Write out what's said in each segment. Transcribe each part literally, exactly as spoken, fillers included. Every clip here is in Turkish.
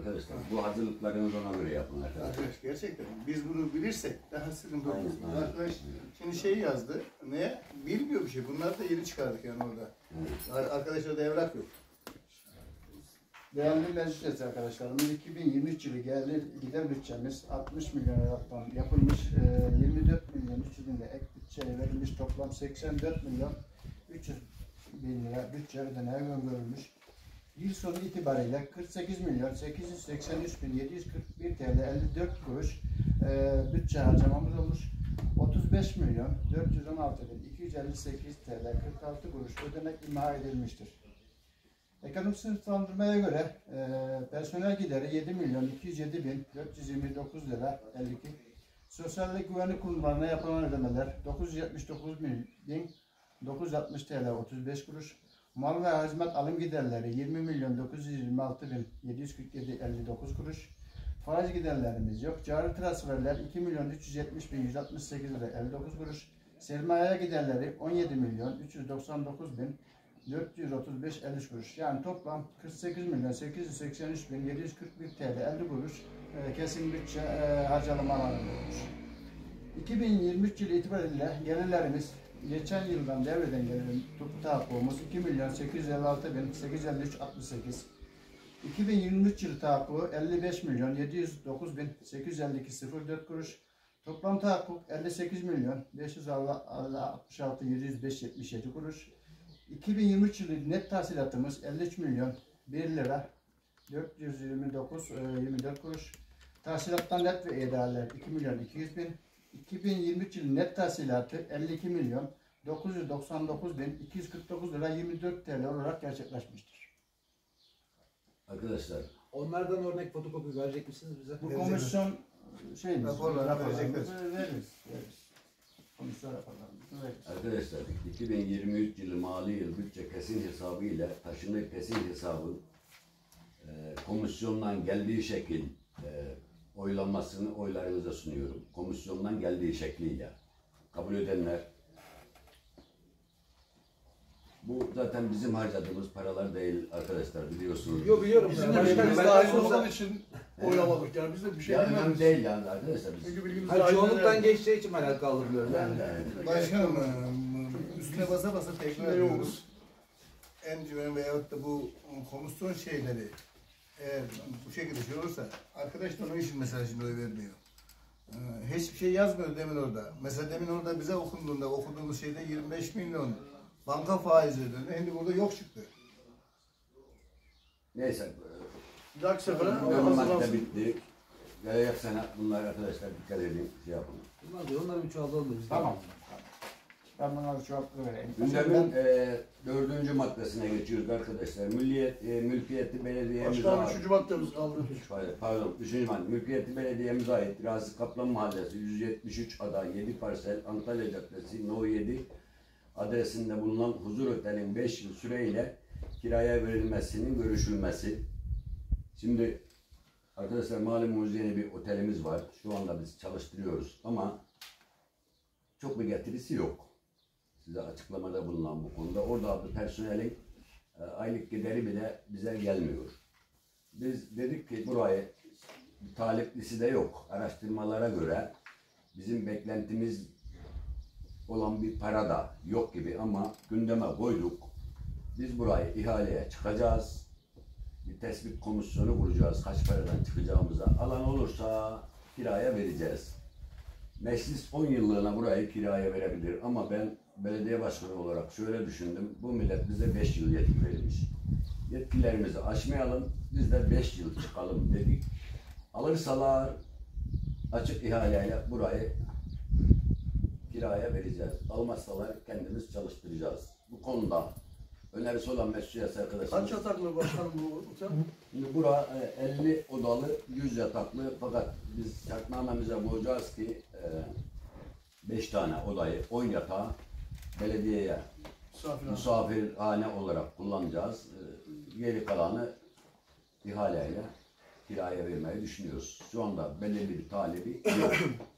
arkadaşlar. Bu hazırlıklarınızı ona göre yapın arkadaşlar. Arkadaş gerçekten biz bunu bilirsek daha sıkıntı olmaz. Aynen, Arkadaş şimdi şey yazdı. Ne? Bilmiyor bir şey. Bunları da yeni çıkardık yani orada. Evet. Arkadaşlarda evrak yok. Değerli meclis üyesi arkadaşlarımız, iki bin yirmi üç yılı gelir gider bütçemiz altmış milyon liradan yapılmış, yirmi dört milyon üç yüz bin ek bütçeye verilmiş, toplam seksen dört milyon üç yüz bin lira bütçe ödeneğe öngörülmüş. Yıl sonu itibariyle kırk sekiz milyon sekiz yüz seksen üç bin yedi yüz kırk bir T L elli dört kuruş e, bütçe harcamamız olmuş. otuz beş milyon dört yüz on altı bin iki yüz elli sekiz T L kırk altı kuruş ödenek imha edilmiştir. Ekonomik sınıflandırmaya göre e, personel gideri yedi milyon iki yüz yedi bin dört yüz yirmi dokuz lira elli iki. Sosyallik güvenlik kurumlarına yapılan ödemeler dokuz yüz yetmiş dokuz bin dokuz yüz altmış T L otuz beş kuruş. Mal ve hizmet alım giderleri yirmi milyon dokuz yüz yirmi altı bin yedi yüz kırk yedi elli dokuz kuruş. Faiz giderlerimiz yok. Cari transferler iki milyon üç yüz yetmiş bin yüz altmış sekiz lira elli dokuz kuruş. Sermaye giderleri on yedi milyon üç yüz doksan dokuz bin dört yüz otuz beş elli kuruş. Yani toplam kırk sekiz milyon sekiz yüz seksen üç bin yedi yüz kırk bir T L elli kuruş e, kesin bütçe e, harcamalarında olmuş. iki bin yirmi üç yılı itibariyle gelirlerimiz geçen yıldan devreden gelen toplu tahakkumumuz iki milyon sekiz yüz elli altı bin sekiz yüz elli üç altmış sekiz. iki bin yirmi üç yılı tahakkumu elli beş milyon yedi yüz dokuz bin sekiz yüz elli iki sıfır dört kuruş. Toplam tahakkuk elli sekiz milyon beş yüz altmış altı bin yedi yüz beş yetmiş yedi kuruş. iki bin yirmi üç yılı net tahsilatımız elli üç milyon bir lira dört yüz yirmi dokuz yirmi dört kuruş. Tahsilattan net ve idareler iki milyon iki yüz bin. iki bin yirmi üç yılı net tahsilatı elli iki milyon dokuz yüz doksan dokuz bin iki yüz kırk dokuz lira yirmi dört T L olarak gerçekleşmiştir. Arkadaşlar. Onlardan örnek fotokopi verecek misiniz bize? Bu komisyon şeyimiz, raporları veririz. Veririz. Komisyon raporlarımızı veririz. Arkadaşlar iki bin yirmi üç yılı mali yıl bütçe kesin hesabı ile taşınır kesin hesabın e, komisyondan geldiği şekil e, oylanmasını oylarınıza sunuyorum. Komisyondan geldiği şekliyle. Kabul edenler. Bu zaten bizim harcadığımız paralar değil arkadaşlar, biliyorsunuz. Yok biliyorum. Bizim de bilgimiz dahil olduğu için oylamadık yani biz de bir şey ya bilmiyoruz. önemli değil yani arkadaşlar. Biz... Çünkü bilgimiz Hayır, dahil çoğunluktan değil. geçtiği için ben el kaldırmıyorum. Yani, Yani. yani. Başkanım üstüne basa basa tekrar Şimdi ediyoruz. yokuz. Encümen veyahut da bu komisyon şeyleri eğer bu şekilde şey olursa arkadaş da onun için mesela şimdi oy vermiyor. Ee, hiçbir şey yazmıyor demin orada. Mesela demin orada bize okunduğunda okuduğumuz şeyde yirmi beş milyon banka faizi ödedi. Şimdi burada yok çıktı. Neyse. Bir dahaki sefere Bölüm madde hazırlansın. bitti. Gelecek sene bunlar arkadaşlar dikkat edin, şey yapın. Bunlar diyor, onları bir çoğaltalım da biz. Tamam. Ben bunları cevaplı vereyim. Gündemin e, dördüncü maddesine geçiyoruz arkadaşlar. Milliyet, e, mülkiyeti belediyemize Başkanım ait. üçüncü maddemiz kaldı. Pardon, pardon, üçüncü madde. Mülkiyeti belediyemize ait. Razi Kaplan Mahallesi yüz yetmiş üç ada yedi parsel Antalya Caddesi No yedi adresinde bulunan Huzur Otel'in beş yıl süreyle kiraya verilmesinin görüşülmesi. Şimdi arkadaşlar malumunuz yeni bir otelimiz var. Şu anda biz çalıştırıyoruz ama çok bir getirisi yok. Size açıklamada bulunan bu konuda. Orada adı personelin e, aylık gideri bile bize gelmiyor. Biz dedik ki burayı bir taliplisi de yok. Araştırmalara göre bizim beklentimiz olan bir para da yok gibi ama gündeme koyduk. Biz burayı ihaleye çıkacağız. Bir tespit komisyonu kuracağız. Kaç paradan çıkacağımıza. Alan olursa kiraya vereceğiz. Meclis on yıllığına burayı kiraya verebilir ama ben belediye başkanı olarak şöyle düşündüm. Bu millet bize beş yıl yetki verilmiş. Yetkilerimizi aşmayalım, biz de beş yıl çıkalım dedik. Alırsalar açık ihaleyle burayı kiraya vereceğiz. Almazsalar kendimiz çalıştıracağız. Bu konuda önerisi olan mesuliyet arkadaşlar. Kaç yataklı başkanım bu otel? Şimdi bura elli odalı, yüz yataklı fakat biz şartnamemize bulacağız ki beş tane odayı, on yatağı belediyeye Misafirhane. misafirhane olarak kullanacağız. E, Geri kalanı ihaleyle kiraya vermeyi düşünüyoruz. Şu anda belirli bir talebi yok.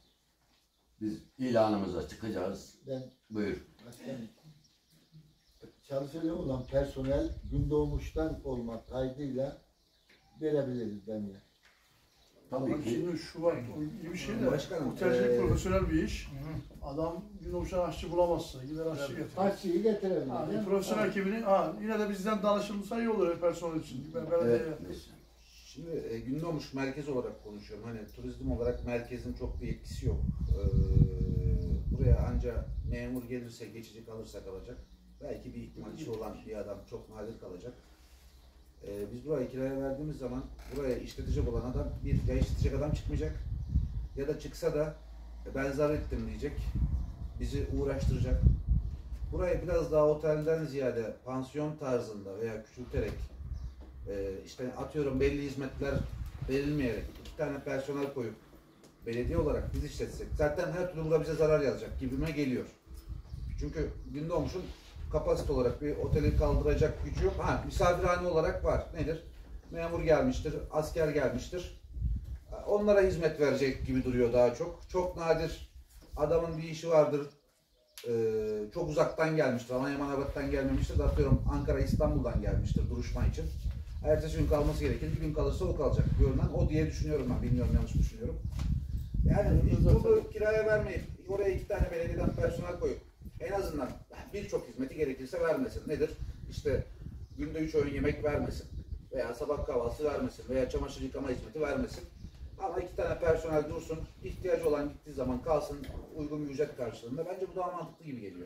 Biz ilanımıza çıkacağız. Ben Buyur. başkanım, çalışacak olan personel gün doğmuştan olmak kaydıyla verebiliriz bence. Tabii Bak ki şimdi şu var, o iyi bir şey de, Başkanım, otelcilik eee, profesyonel bir iş. Adam gün olmuşan aşçı bulamazsa, gider aşçı getirir. Aşçıyı getirebiliriz. Ha, değil mi? profesyonel kimini, ha, yine de bizden danışılırsa iyi olur personel için. Ben belediye evet, Şimdi e, Gündoğmuş merkez olarak konuşuyorum. Hani turizm olarak merkezin çok bir etkisi yok. Ee, buraya anca memur gelirse geçici kalırsa kalacak. Belki bir ihtimal işi olan bir adam çok nadir kalacak. Ee, biz burayı kiraya verdiğimiz zaman buraya işletecek olan adam bir ya işletecek adam çıkmayacak ya da çıksa da e, ben zarar ettim diyecek. Bizi uğraştıracak. Burayı biraz daha otelden ziyade pansiyon tarzında veya küçülterek Ee, işte atıyorum belli hizmetler verilmeyerek iki tane personel koyup belediye olarak biz işletsek zaten her türlü burada bize zarar yazacak gibime geliyor. Çünkü Gündoğmuş'un kapasite olarak bir oteli kaldıracak gücü yok. Ha, misafirhane olarak var. Nedir? Memur gelmiştir, asker gelmiştir. Onlara hizmet verecek gibi duruyor daha çok. Çok nadir adamın bir işi vardır. Ee, çok uzaktan gelmiştir. Alanya Manavgat'tan gelmemiştir de atıyorum Ankara İstanbul'dan gelmiştir duruşma için. Ertesi gün kalması gerekir. Bir gün kalırsa o kalacak. Görünen o diye düşünüyorum ben. Bilmiyorum, yanlış mı düşünüyorum. Yani biz bunu kiraya vermeyip oraya iki tane belediyeden personel koyup en azından birçok hizmeti gerekirse vermesin. Nedir? İşte günde üç öğün yemek vermesin. Veya sabah kahvaltısı vermesin. Veya çamaşır yıkama hizmeti vermesin. Ama iki tane personel dursun. İhtiyacı olan gittiği zaman kalsın. Uygun bir ücret karşılığında. Bence bu daha mantıklı gibi geliyor.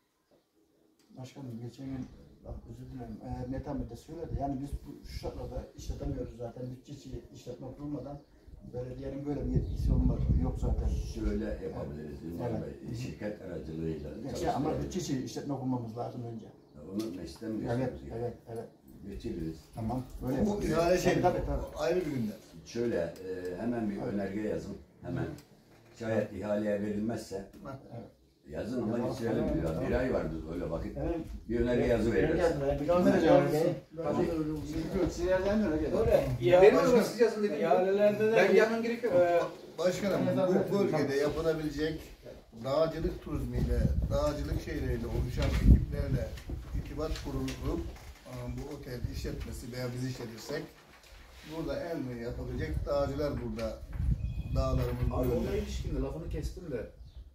Başkanım geçen gün, bak özür dilerim, e, Net Ahmet de söyledi. Yani biz bu şu şartlarda işletemiyoruz zaten. Bütçesi işletme kurulmadan belediyenin böyle bir yetkisi olmadı. Yok zaten. şöyle yapabiliriz. Yılmaz Evet. Bey, şirket aracılığıyla Şey, ama çalıştırabiliriz. bütçesi işletme kurmamız lazım önce. Onu meclisten mi Evet, geçiyoruz yani? evet, evet. Geçiririz. Tamam. Böyle Bu yapalım. ihale şey, Tabii, tabii, tabii. ayrı bir gündem. Şöyle e, hemen bir önerge yazın. Hemen. Şayet ihaleye verilmezse Evet. yazın ama Tamam, geçirelim tamam, diyor. tamam. Bir ay vardı öyle vakit. Evet. Bir önerge yazı veririz. Biraz da gelsin. Bence de öyle olur. Sinirden öyle geliyor. Benim öyle siz yazın dediğim gibi. İhalelerde de Ben gelmem gerekiyor mu? e, Başkanım bu bölgede yapılabilecek dağcılık turizmiyle, dağcılık şeyleriyle oluşan ekiplerle irtibat kurulup e, bu otel işletmesi veya biz işletirsek burada en iyi yapabilecek dağcılar burada dağlarımız Abi bu ona yönde. ilişkinde lafını kestim de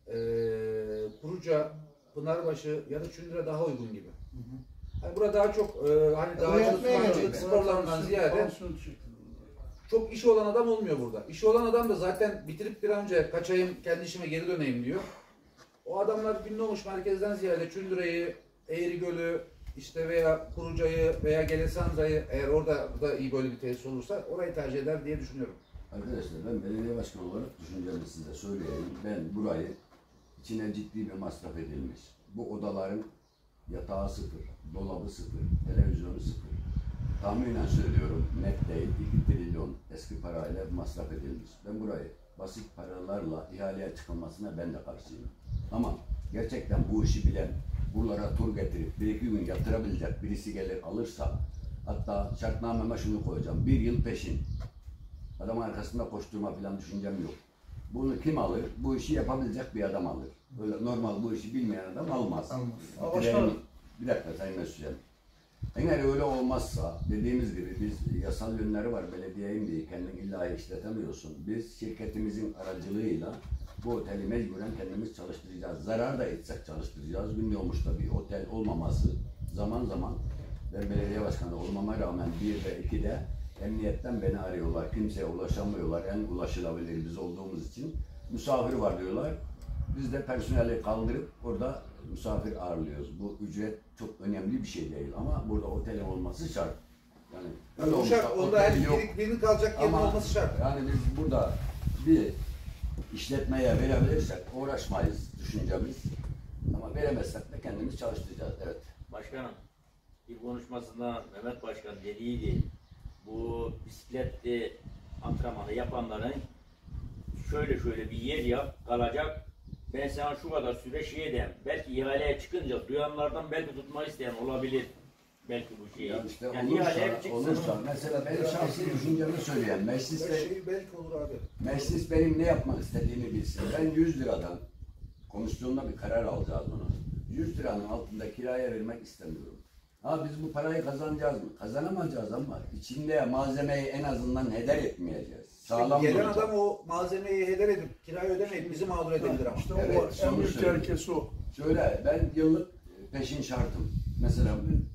eee Kuruca, Pınarbaşı ya da Çündür'e daha uygun gibi. Yani burada daha çok eee hani Ya, dağcılık, yapmaya dağcılık gerek yok. sporlarından ziyade Pansiyon şeklinde. çok işi olan adam olmuyor burada. İşi olan adam da zaten bitirip bir an önce kaçayım, kendi işime geri döneyim diyor. O adamlar Gündoğmuş merkezden ziyade Çündüre'yi, Eğrigöl'ü, işte veya Kuruca'yı veya Gelesanza'yı eğer orada da iyi böyle bir tesis olursa orayı tercih eder diye düşünüyorum. Arkadaşlar ben belediye başkanı olarak düşüncemi size söyleyeyim. Ben burayı içine ciddi bir masraf edilmiş. Bu odaların yatağı sıfır, dolabı sıfır, televizyonu sıfır. Tahminen söylüyorum, net değil, iki trilyon eski parayla masraf edilmiş. Ben burayı basit paralarla ihaleye çıkılmasına ben de karşıyım. Ama gerçekten bu işi bilen, buralara tur getirip bir iki gün yatırabilecek birisi gelir alırsa, hatta şartnameme şunu koyacağım, bir yıl peşin. Adamın arkasında koşturma falan düşüncem yok. Bunu kim alır? Bu işi yapabilecek bir adam alır. Böyle normal bu işi bilmeyen adam almaz. Almaz. Ama başkanım- Bir dakika Sayın Mesut'cığım. Eğer öyle olmazsa, dediğimiz gibi biz yasal yönleri var, belediyeyim diye kendin illa işletemiyorsun. Biz şirketimizin aracılığıyla bu oteli mecburen kendimiz çalıştıracağız. Zarar da etsek çalıştıracağız. Gündoğmuş'ta bir otel olmaması zaman zaman ben belediye başkanı olmama rağmen bir ve ikide emniyetten beni arıyorlar. Kimseye ulaşamıyorlar. En ulaşılabilir biz olduğumuz için. Misafir var diyorlar. Biz de personeli kaldırıp orada misafir ağırlıyoruz. Bu ücret çok önemli bir şey değil ama burada otelin olması şart. Yani öyle Bu olmuşsa şart, onda otel her yok. biri- birinin kalacak yerin Ama olması şart. yani biz burada bir işletmeye verebilirsek uğraşmayız düşüncemiz. Ama veremezsek de kendimiz çalıştıracağız. Evet. Başkanım, ilk konuşmasında Mehmet Başkan dediydi, bu bisikletli antrenmanı yapanların şöyle şöyle bir yer yap, kalacak. Ben sana şu kadar süre şey edeyim. Belki ihaleye çıkınca duyanlardan belki tutmak isteyen olabilir. Belki bu şeyi. Yani işte yani olursa, ihaleye çıksın. olursa mesela benim şahsi düşüncemi söyleyen Her mecliste şey belki olur abi. meclis benim ne yapmak istediğimi bilsin. Ben yüz liradan komisyonda bir karar alacağız bunu. yüz liranın altında kiraya vermek istemiyorum. Ha biz bu parayı kazanacağız mı? Kazanamayacağız ama içinde malzemeyi en azından heder etmeyeceğiz. Sağlam Gelen duracak. adam o malzemeyi heder edip kirayı ödemeyip bizi mağdur edebilir ama. İşte Evet, o var. En sonuç büyük söylüyorum. tehlikesi o. Şöyle ben yıllık peşin şartım. Mesela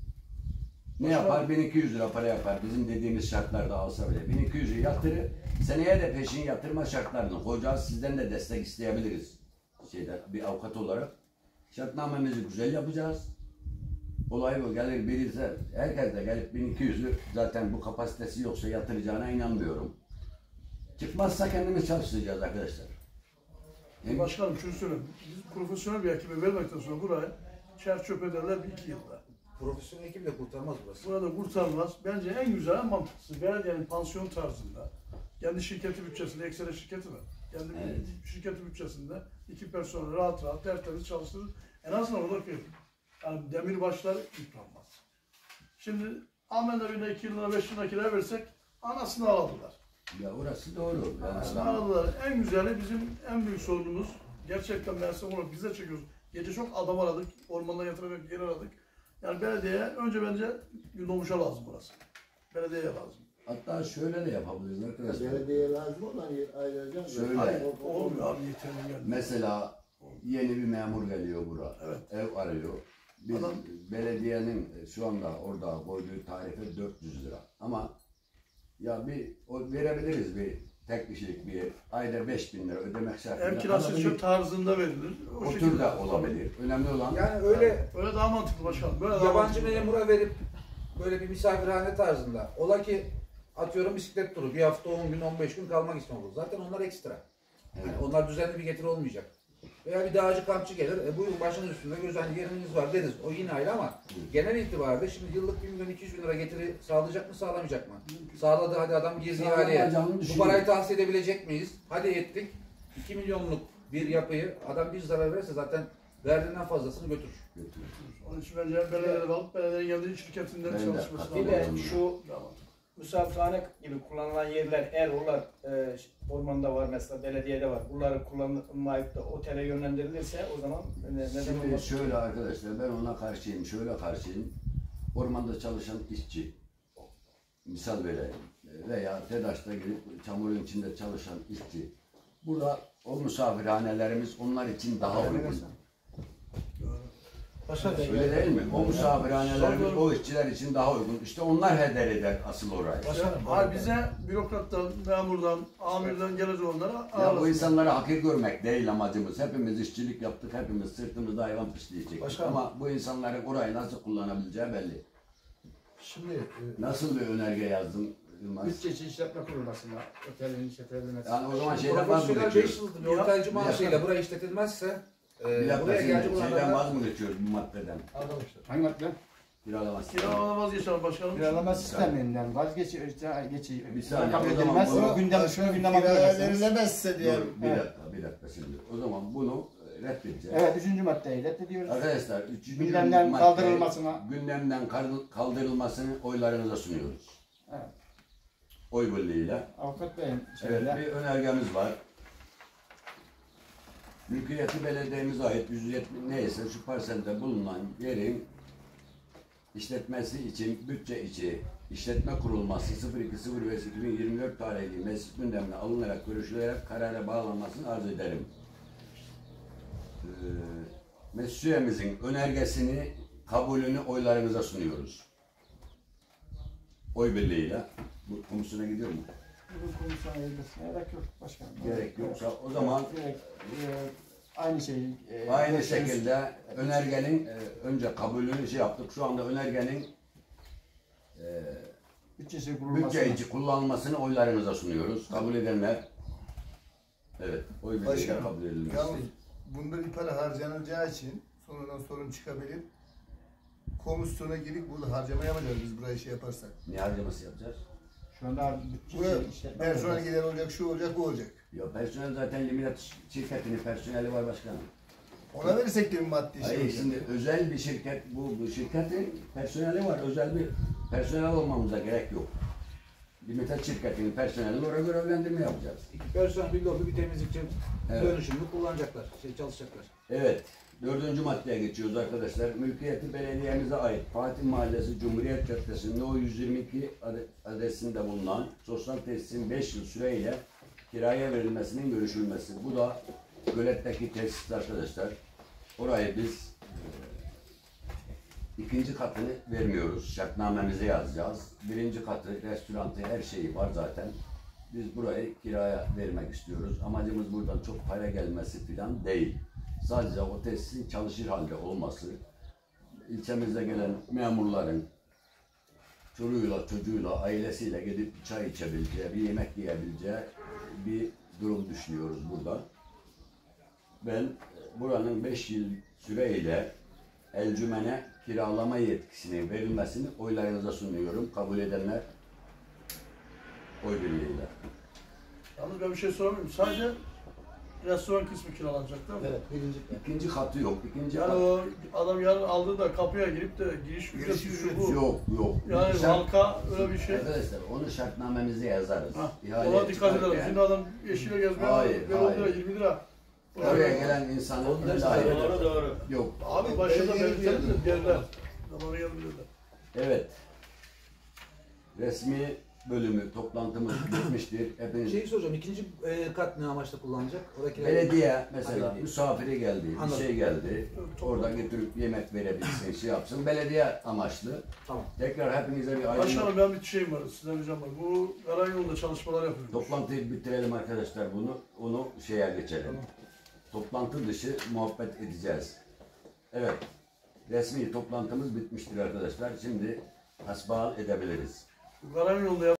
ne yapar? bin iki yüz lira para yapar. Bizim dediğimiz şartlarda alsa bile. bin iki yüzü yatırır. Seneye de peşin yatırma şartlarını koyacağız. Sizden de destek isteyebiliriz. Şeyde, bir avukat olarak. Şartnamemizi güzel yapacağız. Olay bu. Gelir birisi, herkes de gelip bin iki yüzü zaten bu kapasitesi yoksa yatıracağına inanmıyorum. Çıkmazsa kendimiz çalıştıracağız arkadaşlar. Hem Başkanım şunu söyleyeyim. Biz profesyonel bir ekibe vermekten sonra burayı çer çöp ederler bir iki yılda. Profesyonel ekip de kurtarmaz burası. Burada kurtarmaz. Bence en güzel, en mantıklısı belediyenin pansiyon tarzında. Kendi şirketi bütçesinde, ekstra şirketi var. Kendi Evet. şirketi bütçesinde iki personel rahat rahat tertemiz çalıştırır. En azından olur ki yani demirbaşlar yıpranmaz. Şimdi Ahmet evine iki yıl lira, beş yıl lira kira versek anasını aladılar. ya orası doğru. Yani Anasını adam- aladılar. En güzeli bizim en büyük sorunumuz. Gerçekten ben olarak biz de çekiyoruz. Gece çok adam aradık. Ormanda yatıracak yer aradık. Yani belediyeye önce bence Gündoğmuş'a lazım burası. Belediyeye lazım. Hatta şöyle de yapabiliriz arkadaşlar. Belediyeye lazım olan yer ayrıca. Şöyle. Hayır, olmuyor abi yeterli geldi. Mesela yeni bir memur geliyor buraya. Evet. Ev arıyor. Biz Adam- belediyenin şu anda orada koyduğu tarife dört yüz lira. Ama ya bir o verebiliriz bir tek kişilik bir ev. Ayda beş bin lira ödemek şartıyla. Ev kirası alabilir. şu tarzında verilir. O, O şekilde. tür de olabilir. Önemli olan Yani öyle Öyle daha mantıklı başkanım. Böyle daha yabancı mantıklı. memura verip böyle bir misafirhane tarzında. Ola ki atıyorum bisiklet turu bir hafta on gün on beş gün kalmak istiyor. Zaten onlar ekstra. Yani Evet. onlar düzenli bir getiri olmayacak. Veya bir dağcı kampçı gelir. E buyurun başınız üstünde güzel yeriniz var deriz. O yine ayrı ama genel itibariyle şimdi yıllık bir milyon iki yüz bin lira getiri sağlayacak mı sağlamayacak mı? Sağladı hadi adam girdi ihaleye. Sağlamayacağını Bu düşünüyorum. parayı tahsil edebilecek miyiz? Hadi ettik. iki milyonluk bir yapıyı adam bir zarar verirse zaten verdiğinden fazlasını götürür. götürür. Onun için bence belediyede alıp belediyenin kendi şirketinden Ben de çalışması Bir katılıyorum. de şu Daha mantıklı. misafirhane gibi kullanılan yerler eğer onlar e, ormanda var mesela belediyede var. Bunları kullanılmayıp da otele yönlendirilirse o zaman ne, neden Şimdi olmaz? şöyle arkadaşlar ben ona karşıyım. Şöyle karşıyım. Ormanda çalışan işçi. Misal vereyim. Veya TEDAŞ'ta girip çamurun içinde çalışan işçi. Burada o misafirhanelerimiz onlar için daha uygun. Öyle değil mi? O misafirhanelerimiz o işçiler için daha uygun. İşte onlar heder eder asıl orayı. Hayır bize bürokrattan, memurdan, amirden gelecek onlara Ya bu ağırlasın. insanları hakir görmek değil amacımız. Hepimiz işçilik yaptık, hepimiz sırtımızda hayvan pisleyecek. Başkanım. Ama bu insanların orayı nasıl kullanabileceği belli. Şimdi e, Nasıl bir önerge yazdın Yılmaz? Bütçeci işletme kurulmasına, otelin işletilmesi. Yani o zaman şeyden vaz mı Profesyonel beş geçiyoruz? yıllık bir otelci maaşıyla buraya işletilmezse Bir e, dakika buraya şimdi gelecek şeyden olanlar vaz mı geçiyoruz bu maddeden? arkadaşlar. Hangi madde? Kiralamaz. Kiralama vazgeçelim başkanım. Kiralama sisteminden vazgeçiyor, geçiyor. Bir saniye, Kabul o zaman edilmez. bunu- O gündem, şunu gündeme kiraya alabilirsiniz. verilemezse diye. Dur, bir Evet. dakika, bir dakika şimdi. O zaman bunu e, reddedeceğiz. Evet, üçüncü maddeyi reddediyoruz. Arkadaşlar, üçüncü Gündemden maddeyi- kaldırılmasına. gündemden kal- kaldırılmasını oylarınıza sunuyoruz. Evet. Oy birliğiyle. Avukat Bey'in Evet, şeyle. bir önergemiz var. Mülkiyeti belediyemize ait yüz yetmiş neyse şu parselde bulunan yerin işletmesi için bütçe içi işletme kurulması sıfır iki sıfır beş iki bin yirmi dört tarihli meclis gündemine alınarak görüşülerek karara bağlanmasını arz ederim. Ee, meclis üyemizin önergesini kabulünü oylarınıza sunuyoruz. Oy birliğiyle. Bu komisyona gidiyor mu? Bu komisyona verilmesine gerek yok başkanım. Gerek yoksa o zaman Direkt, e, aynı şeyi. e, aynı görüşürüz. şekilde önergenin e, önce kabulünü şey yaptık. Şu anda önergenin e, Bütçesi kurulmasına. bütçe içi kullanılmasını oylarınıza sunuyoruz. Kabul edenler evet oy birliğiyle Başkanım, kabul edilmesi. Yalnız bunda bir para harcanacağı için sonradan sorun çıkabilir. Komisyona girip burada harcama yapacağız biz burayı şey yaparsak. Ne harcaması yapacağız? Şu anda bütçe Buraya işletme personel kurulması. gider olacak, şu olacak, bu olacak. Ya personel zaten Liminat şirketinin personeli var başkanım. Ona verirsek de bir maddi şey Hayır olacak. şimdi özel bir şirket bu, bu şirketin personeli var. Özel bir personel olmamıza gerek yok. Liminat şirketinin personelini oraya görevlendirme yapacağız. iki personel bir lobi bir temizlikçi Evet. dönüşümlü kullanacaklar, şey çalışacaklar. Evet. Dördüncü maddeye geçiyoruz arkadaşlar. Mülkiyeti belediyemize ait Fatih Mahallesi Cumhuriyet Caddesi No yüz yirmi iki adresinde bulunan sosyal tesisin beş yıl süreyle kiraya verilmesinin görüşülmesi. Bu da Gölet'teki tesis arkadaşlar. Orayı biz e, ikinci katını vermiyoruz. Şartnamemize yazacağız. Birinci katı, restorantı, her şeyi var zaten. Biz burayı kiraya vermek istiyoruz. Amacımız buradan çok para gelmesi falan değil. Sadece o tesisin çalışır halde olması, ilçemizde gelen memurların çocuğuyla, çocuğuyla, ailesiyle gidip çay içebileceği, bir yemek yiyebileceği bir durum düşünüyoruz burada. Ben buranın beş yıl süreyle Elcümen'e kiralama yetkisinin verilmesini oylarınıza sunuyorum. Kabul edenler oy birliğiyle. Yalnız ben bir şey sorayım. Sadece restoran kısmı kiralanacak değil mi? Evet, birinci. İkinci katı yok. İkinci Yani kat o adam yarın aldı da kapıya girip de giriş ücreti Giriş şu bu. yok, yok. Yani Şart- halka öyle bir şey. Arkadaşlar onu şartnamemize yazarız. Ha, İhale ona dikkat edelim. çıkarken Şimdi adam yeşile gezmeye Hayır, ver on lira, hayır. yirmi lira. Oraya gelen insanın Onlar müdahale da- eder. Doğru doğru. Yok. Abi başında Belediye belirtelim de geldi. yerler. Zamanı geldi yerler. Evet. Resmi bölümü toplantımız bitmiştir. Hepiniz Şeyi soracağım, ikinci e, kat ne amaçla kullanacak? Orada belediye mesela Belediye. misafiri geldi, bir Anladım. şey geldi. Orada götürüp yemek verebilsin, şey yapsın. Belediye amaçlı. Tamam. Tekrar hepinize bir aydınlat. Başkanım ben bir şeyim var, sizden ricam var. Bu Karayolu'nda çalışmalar yapıyoruz. Toplantıyı bitirelim arkadaşlar bunu. Onu şeye geçelim. Tamam. Toplantı dışı muhabbet edeceğiz. Evet. Resmi toplantımız bitmiştir arkadaşlar. Şimdi hasbihal edebiliriz. Bu Karayolu'nda